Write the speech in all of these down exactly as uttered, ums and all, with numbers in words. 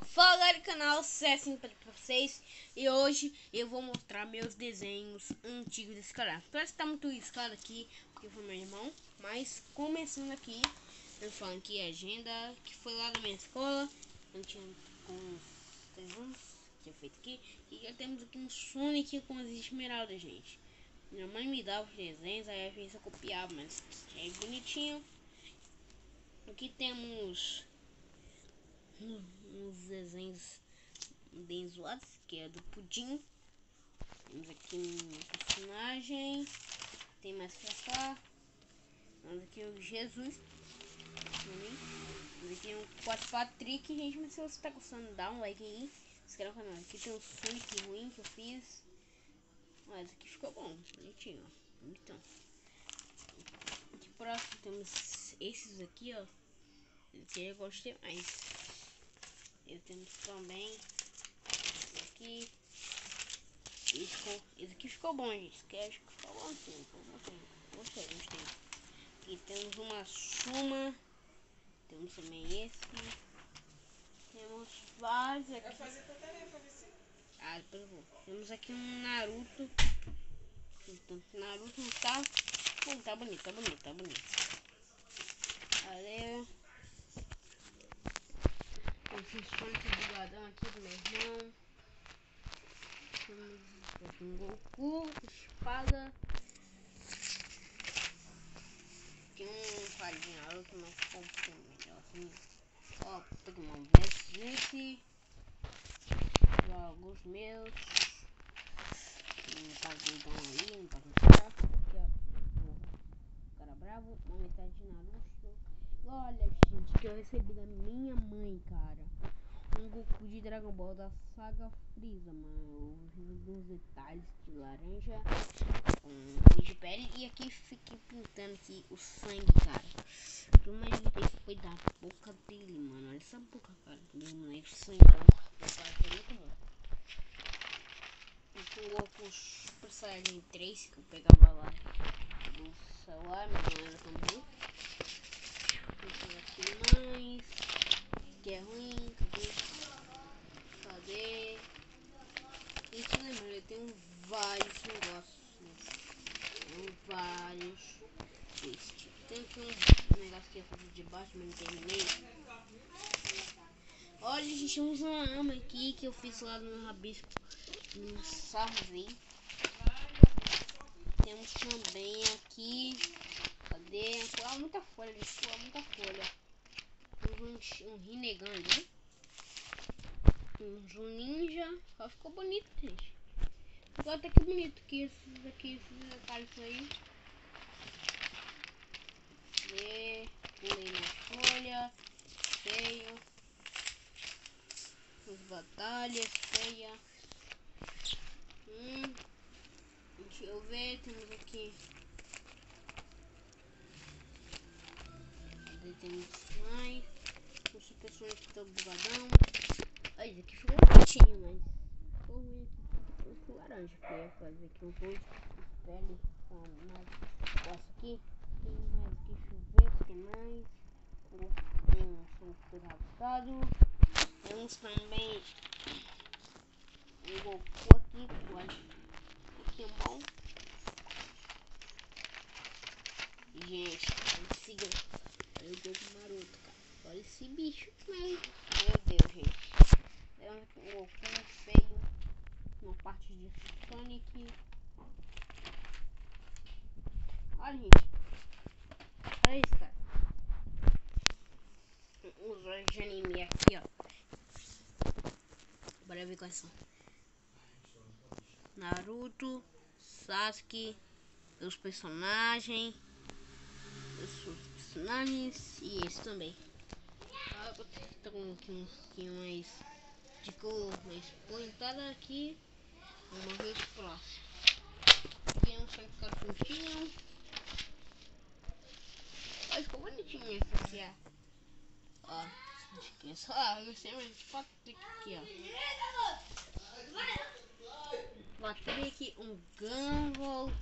Fala galera do canal, sucesso para vocês. E hoje eu vou mostrar meus desenhos antigos desse canal. Parece que tá muito riscado aqui, porque foi meu irmão. Mas começando aqui, eu falo aqui a agenda que foi lá da minha escola. Eu tinha com uns três anos, tinha feito aqui. E já temos aqui um Sonic com as esmeraldas, gente. Minha mãe me dava os desenhos, aí às vezes eu copiava, mas é bonitinho. Aqui temos uns desenhos bem zoados, que é do Pudim. Temos aqui um personagem, tem mais pra cá. Temos aqui o Jesus. Temos aqui um quatro Patrick, gente. Mas se você tá gostando, dá um like aí, se inscreve no canal. Aqui tem o Sonic ruim que eu fiz, mas aqui ficou bom, bonitinho, ó. Então, aqui próximo temos esses aqui, ó. Que eu gostei mais. Eu temos também esse aqui. Esse, ficou, esse aqui ficou bom, gente. Esse aqui acho que ficou bom sim. Gostei, gostei. Aqui temos uma Suma. Temos também esse. Temos vários aqui. Ah, depois eu vou. Temos aqui um Naruto. Então, Naruto não tá. Bom, tá bonito, tá bonito, tá bonito. Valeu. Esse Sonic bugadão aqui do meu irmão. Temos um Goku, espada. Tem um quadrinho Naruto, mas ficou um pouquinho melhor assim. Ó, Pokémon Esse. Jogos meus. Um pagodão aí, não pode mostrar. Aqui ó, o cara bravo, uma metade de Naruto. Olha, gente, que eu recebi da minha mãe, cara. Um Goku de Dragon Ball da saga Freeza, mano. Os detalhes de laranja com cor de pele. E aqui fiquei pintando aqui o sangue, cara. Eu imaginei que foi da boca dele, mano. Olha essa boca, cara. Mano, o sangue foi muito bom. Aqui o Goku Super Saiyajin três que eu pegava lá do celular, minha mãe era também. Aqui mais. Que é ruim, cadê? Cadê? Isso lembra, eu tenho vários negócios. Tenho vários. Este. Tem aqui um negócio que eu fiz de baixo, mas não terminei. Olha, gente, temos uma arma aqui que eu fiz lá no rabisco. No Sarvey. Temos também aqui. Cadê? Pula muita folha, gente. Pula muita folha. Temos um, um Rinnegan ali. Um ninja. Só ficou bonito, gente. Ficou até que bonito que esses aqui, esses detalhes aí. E pulei na folha. Feio. As batalhas, feia. Hum. Deixa eu ver, temos aqui. Cadê? Temos mais. O Super Sonic tá bugadão. Ah, esse aqui ficou bonitinho, mas ficou ruim aqui. Ficou laranja, que eu ia fazer aqui um pouco de pele com mais. Essa aqui. Tem mais aqui, deixa eu ver se tem mais. Tem um Sonic rabiscado. Temos também um Goku aqui, Pokémon. Gente, siga. Olha o Goku Naruto, cara. Olha esse bicho, meu Deus, gente. Temos aqui um Goku feio. Uma parte de Sonic. Olha, gente. Olha isso, cara. Os olhos de anime aqui, ó. Bora ver quais são. Naruto, Sasuke, os personagens, os personagens e esse também. Ah, vou ter um pouquinho mais de cor mais plantada aqui. Vamos ver os próximos. Tem um só que cartuchinho. Olha, ficou bonitinho esse aqui, ó. Ó, acho que é só. Ah, eu sei, mas foto aqui, ó. Patrick, um Gumball.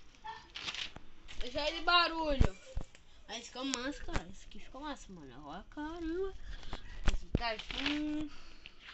Deixa ele barulho. Aí ficou massa, cara. Esse aqui ficou massa, mano. Olha, caramba. Esse tá assim.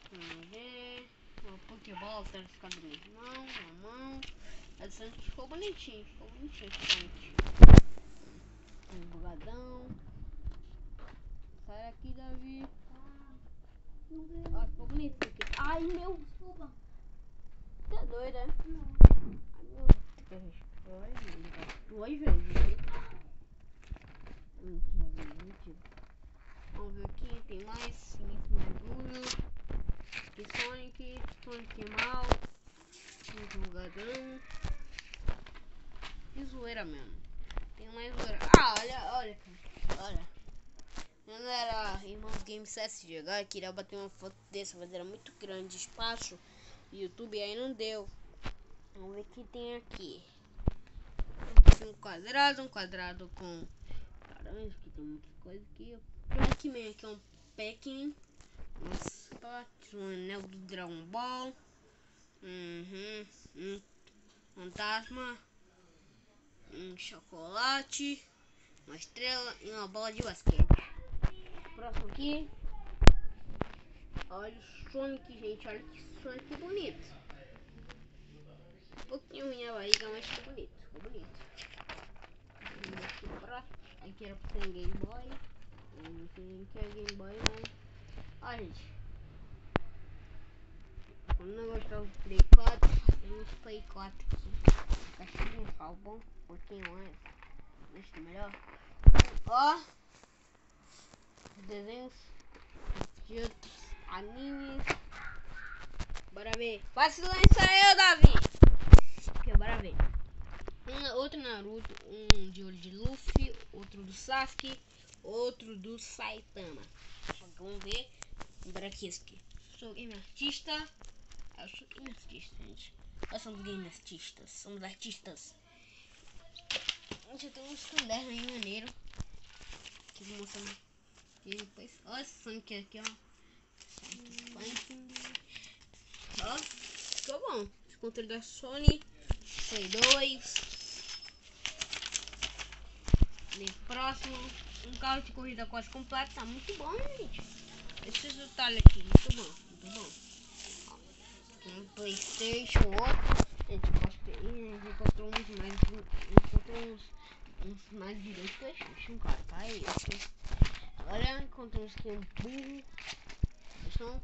Vamos ver. O Pokéball, tá ficando minha mão, uma mão. A Sonic ficou bonitinho, ficou bonitinho esse Sonic. Um bugadão. Sai aqui, Davi. Ah, ficou bonito isso aqui. Ai, meu. Desculpa. Você é doida, é? Não. Ai, meu Deus. Duas vezes. Duas vezes. Hum, Vamos ver aqui, tem mais. Início mais duro. Aqui Sonic. Sonic mal. Um bugadão. Que zoeira mesmo. Tem mais zoeira. Ah, olha, olha, cara. Olha. Eu não era Irmãos Games S G H, queria bater uma foto dessa, mas era muito grande espaço no YouTube e aí não deu. Vamos ver o que tem aqui. Um quadrado, um quadrado com laranja, que tem muita coisa aqui. Pac-Man, aqui é um Pac-Man. Um anel do Dragon Ball. Uhum. Um fantasma. Um chocolate. Uma estrela e uma bola de basquete. Próximo aqui. Olha o Sonic, gente. Olha que Sonic bonito. Um pouquinho minha barriga, mas ficou bonito. Ficou bonito. Aqui, próximo. Aqui era pra ser Game Boy. Eu não sei que é Game Boy, mas... Olha, gente. O negócio do Play quatro. Tem uns Play quatro aqui. Caixinha, salvou um pouquinho antes. Deixa eu melhor. Ó. Desenhos de outros animes. Bora ver. Faz silêncio aí, Davi. Ok, bora ver. Um, outro Naruto, um de olho de Luffy, outro do Sasuke, outro do Saitama. Vamos ver. Bora aqui, esse aqui. Sou game artista. Eu sou game artista, gente. Nós somos game artistas. Somos artistas. Gente, eu tenho uns cadernos aí maneiro. Que eu vou mostrar aqui depois. Olha esse Sonic aqui, ó. Ó, ficou bom. Esse controle da Sony. Play dois. Ali próximo. Um carro de corrida quase completo. Tá muito bom, né, gente? Esses detalhes aqui. Muito bom. Muito bom. Ó, tem um PlayStation, outro. Gente, posso ir, né? Encontrou uns mais. Encontrou uns, uns mais de dois PlayStation, cara. Tá aí. Agora encontramos aqui um burro. Então,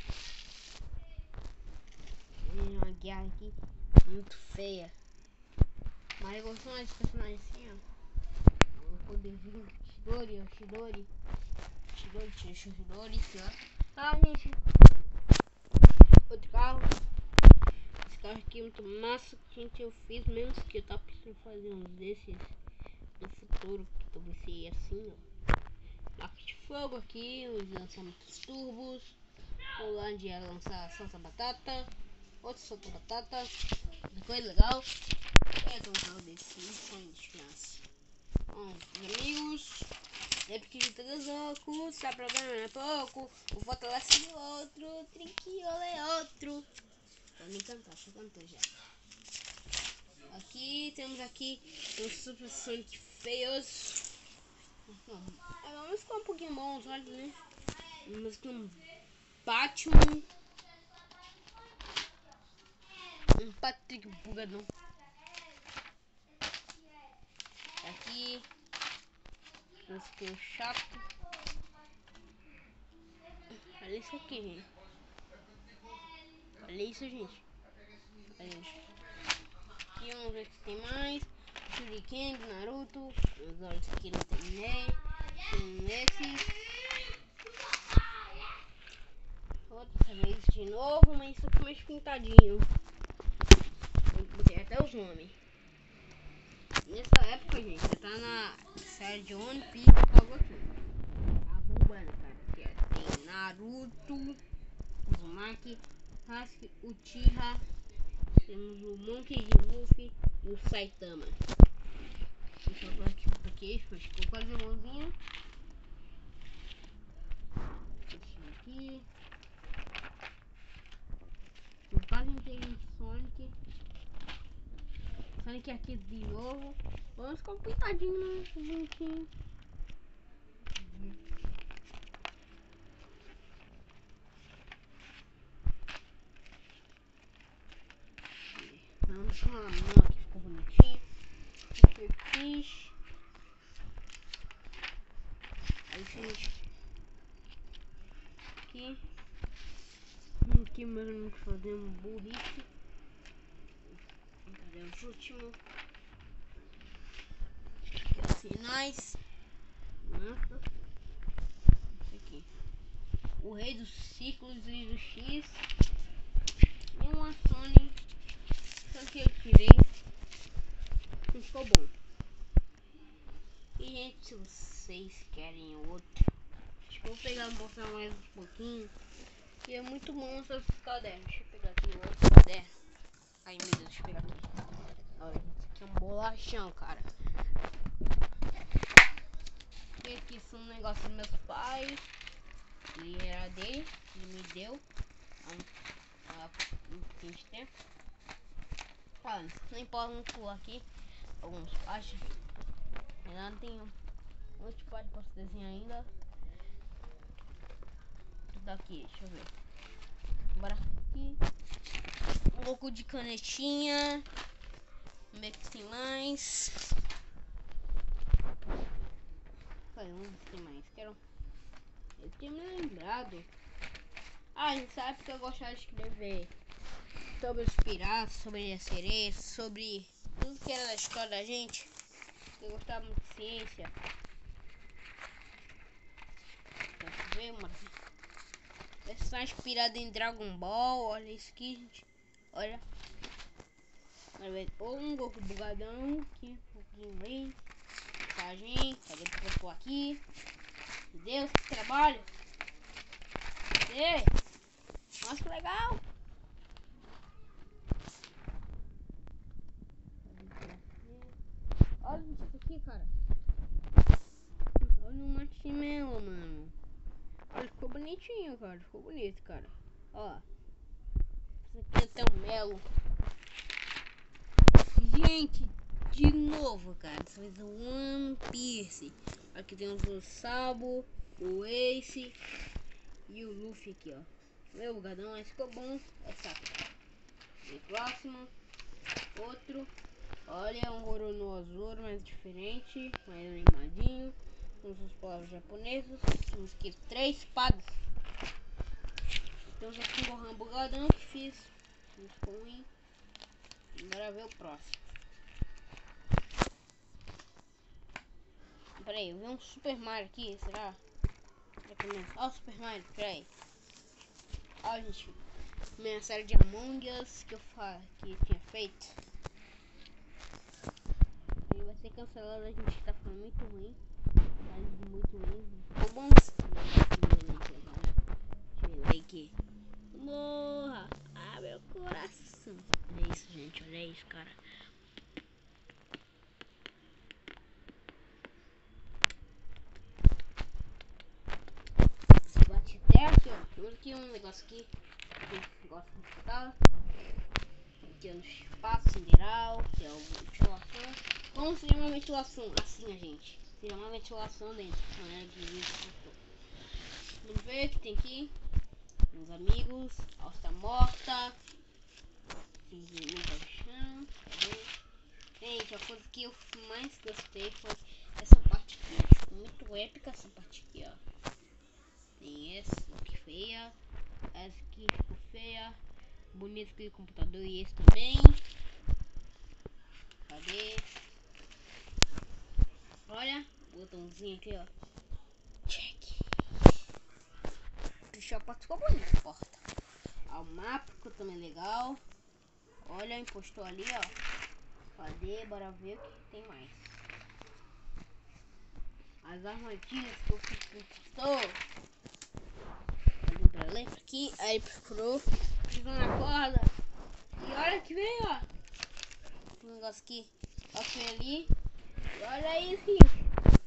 uma guerra aqui muito feia. Mas eu gosto mais de personagem assim, ó. O poderzinho Chidori, o Chidori. Chidori, Chidori, Chidori. Ah, gente. Outro carro. Esse carro aqui é muito massa. Gente, eu fiz menos que eu tava pensando em fazer uns desses no futuro. Que talvez seja assim, ó. Marca de fogo aqui, os lançamentos turbos. O Land ia lançar salsa batata. Outro solta batata. Coisa legal. Eu tô um carro desse, um sonho de criança. Bom, meus amigos. Sempre que de todos os loucos, se a problema é pouco. O fortalece o outro, trinquiola é outro. Vou me cantar, deixa eu cantar já. Aqui, temos aqui os Super Sonic feios. Vamos ficar um pouquinho bons, olha, né? Vamos aqui um Batman. Um Patrick bugadão. Aqui. Esse aqui é chato. Olha isso aqui, gente. Olha isso, gente. Olha isso. Aqui vamos ver se tem mais. Shuriken, Naruto. Os olhos aqui não terminei. Tem esse. Outra vez de novo, mas isso aqui mais pintadinho. Botei até os nomes. Nessa época, gente, já tá na série de One Piece algo aqui. Tá bombando, cara. Aqui, ó, tem Naruto, Uzumaki, Sasuke, Uchiha. Temos o Monkey D. Luffy e o Saitama. Deixa eu ver aqui um pouquinho, ficou quase irmãozinho. Esse aqui. O quase inteiro de Sonic. Sonic aqui de novo. Vamos ficar um pintadinho, né? Bonitinho. Deixa uma mão aqui, ficou bonitinho. O que eu fiz. Aí fiz aqui. Aqui meus amigos fazendo burrice. Cadê os últimos? Aqui os sinais. Nossa. Isso aqui. O rei dos círculos e do X. E uma Sony. Só que eu tirei. Não ficou bom. E gente, se vocês querem outro, acho que eu vou pegar e mostrar mais um pouquinho. E é muito bom essas cadernos. Deixa eu pegar aqui o outro caderno. Ai meu Deus, deixa eu pegar aqui. Olha, isso aqui é um bolachão, cara. E aqui são um negócio dos meus pais. E era dele, ele me deu há um pouquinho de tempo. Olha, nem posso pular aqui alguns páginas. Ainda não tem muitos páginas para você desenhar ainda. Daqui, deixa eu ver. Bora aqui. Um pouco de canetinha. Vamos ver que tem mais. Olha, vamos ver se tem mais. Quero. Eu tenho me lembrado. Ah, nessa época eu gostava de escrever sobre os piratas, sobre as sereias, sobre tudo que era da história da gente. Eu gostava muito de ciência. Deixa eu ver, mano. Esse tá inspirado em Dragon Ball. Olha isso aqui, gente. Olha. Ou um Goku bugadão. Aqui, um pouquinho aí. Mensagem. Cadê o professor aqui? Meu Deus, que trabalho. Cadê? Nossa, que legal. Olha isso aqui, cara. Olha o marshmallow, mano. Olha, ficou bonitinho, cara. Ficou bonito, cara. Ó. Isso aqui é até um melo. Gente, de novo, cara. Dessa vez é o One Piece. Aqui temos o Sabo, o Ace e o Luffy aqui, ó. Meu bugadão, esse ficou bom. Essa. E próximo. Outro. Olha, um Roronoa azul, mais diferente. Mais animadinho. Temos os povos japoneses. Temos aqui três espadas. Temos aqui um Gohan bugadão que fiz. Não ficou ruim. Bora ver o próximo. Peraí, eu vi um Super Mario aqui, será? Olha o Super Mario, peraí. Olha, gente, minha série de Among Us que eu fa que tinha feito. Ele vai ser cancelado, a gente tá ficando muito ruim. Tá muito ruim. Ficou bom. Deixa eu ver aqui. Morra! Ah, meu coração. Olha isso, gente, olha isso, cara. Bate até aqui, ó. Temos aqui um negócio aqui. Que gosta de escutar. Aqui é no espaço sideral, que é o ventilação. Como seria uma ventilação? Assim, a gente. Seria uma ventilação dentro. Né? Vamos ver o que tem aqui. Meus amigos. Alça morta. Chão. Gente, a coisa que eu mais gostei foi essa parte aqui. Ficou muito épica essa parte aqui, ó. Tem essa que feia. Essa aqui ficou feia. Bonito aquele computador e esse também. Cadê? Olha, o botãozinho aqui, ó. Check. Puxar a porta, ficou bonito a porta. Ah, o mapa ficou também legal. Olha, impostou ali, ó. Cadê? Bora ver o que tem mais. As armadilhas que eu fiz conquistou. Pra ler aqui, aí procurou. Pisou na corda. E olha que veio, ó. Um negócio aqui. Ó, que veio ali. E olha isso, gente.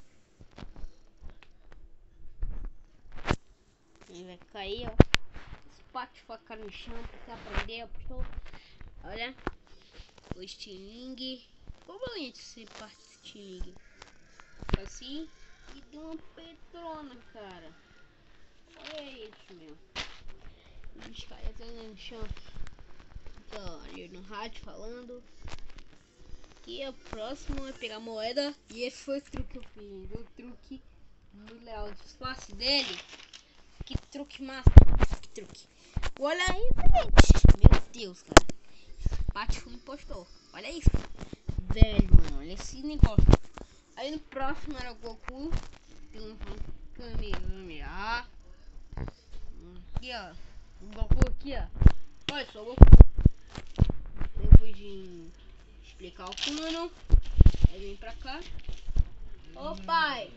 Ele vai cair, ó. Esse pátio ficar no chão pra você aprender, ó. Olha. O estilingue. Ficou bonito esse parte de estilingue. Assim. E deu uma petrona, cara. Olha isso, meu. O bicho caiu até no chão. Tô ali no rádio falando. E o próximo é pegar moeda. E esse foi o truque que eu fiz. O truque muito legal. O disfarce dele. Que truque massa. Que truque. Olha aí, gente. Meu Deus, cara. Patifu me postou. Olha isso. Velho, mano. Olha esse negócio. Aí no próximo era o Goku. Tem um Kamehameha. Aqui, ó. O Goku aqui, ó. Olha só o Goku. Depois de explicar o plano, aí vem pra cá. Ô pai!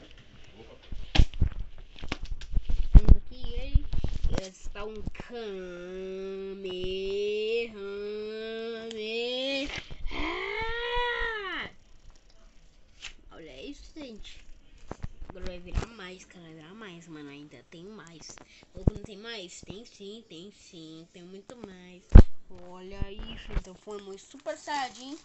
Temos aqui ele. Ele está um Kamehameha. Olha isso, gente. Agora vai virar mais, cara. Vai virar mais, mano. Ainda tem mais. Ou não tem mais? Tem sim, tem sim. Tem muito mais. Olha isso. Então foi muito super saiyajin.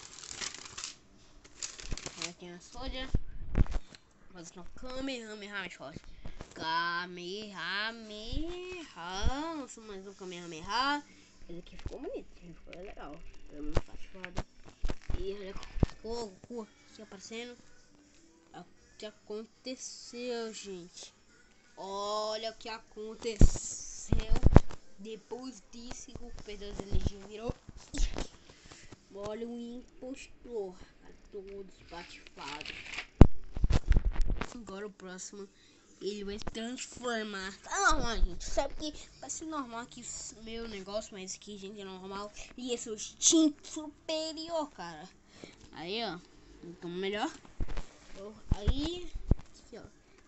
Aí tem a soja. Fazendo Kamehameha mais forte. Kamehameha. Nossa, mais um Kamehameha. Esse aqui ficou bonito. Ficou legal. Foi muito satisfado. E olha o Goku aqui aparecendo. O que aconteceu, gente? Olha o que aconteceu. Depois disso, o Goku perdeu as energias, virou. Olha o impostor. Tá todo espatifado. Agora o próximo, ele vai se transformar. Tá normal, gente. Sabe que vai ser normal aqui meu negócio, mas aqui, gente, é normal. E esse é o instinto superior, cara. Aí, ó. Então, melhor. Aí, aqui, ó.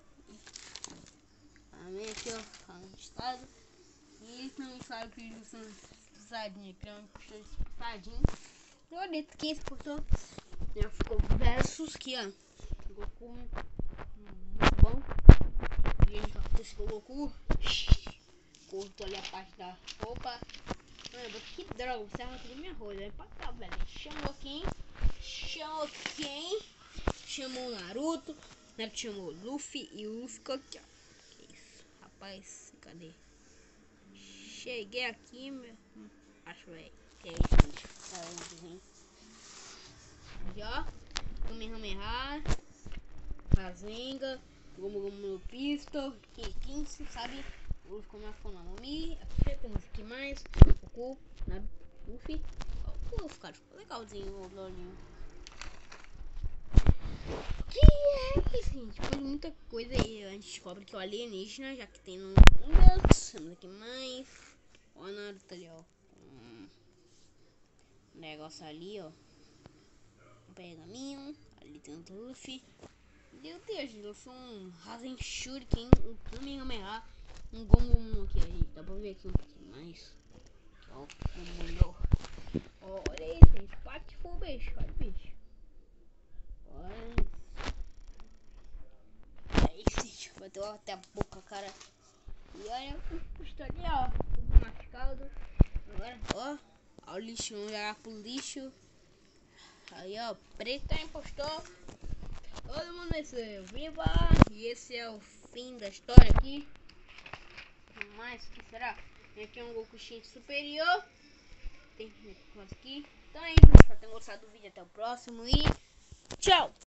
Também aqui, ó. No estado. E eles também sabem que eles são pisadinhos. Que é um pisadinho. Olha aqui, esse postou. Já ficou versus aqui, ó. Goku. Muito bom. E a gente vai fazer esse Goku. Cortou ali a parte da roupa. Mano, que droga, você arrancou minha roda. É pra cá, velho. Chamou quem? Chamou quem? Chamou o Naruto. Naruto chamou o Luffy. E o Luffy ficou aqui, ó. Que isso, rapaz, cadê? Cheguei aqui, meu. Acho, velho. Que é isso, gente. Tá, aqui, ó. Kamehameha. Rasengan. Gomu Gomu no Pistol. Que quinze, sabe? Luffy com a Akuma no Mi. Aqui temos aqui mais. Goku, Naruto, Luffy. Ó, o Luffy, cara. Ficou legalzinho o lolinho. Que é isso, gente? Foi muita coisa aí. A gente descobre que o alienígena, já que tem no Windows. Temos aqui mais. Ó, o Naruto ali, ó. Um negócio ali, ó. Um pergaminho. Ali tem o Luffy. Meu Deus, eu sou um Rasen Shuriken, um Kamehameha, um Gomu aqui, gente. Dá pra ver aqui um pouquinho mais. Ó, o Gomu. Olha isso, gente. Patifu, bicho. Olha, bicho. Olha isso. É isso, gente. Bateu até a boca, cara. E olha o custo ali, ó. Tudo machucado. Agora, ó. Ó o lixo, vamos jogar pro lixo. Aí, ó. Preta impostor. Todo mundo venceu. Viva! E esse é o fim da história aqui. Mas, o que será? Tem aqui um Goku Shin superior. Tem aqui. Então é isso. Espero que tenham gostado do vídeo. Até o próximo e tchau!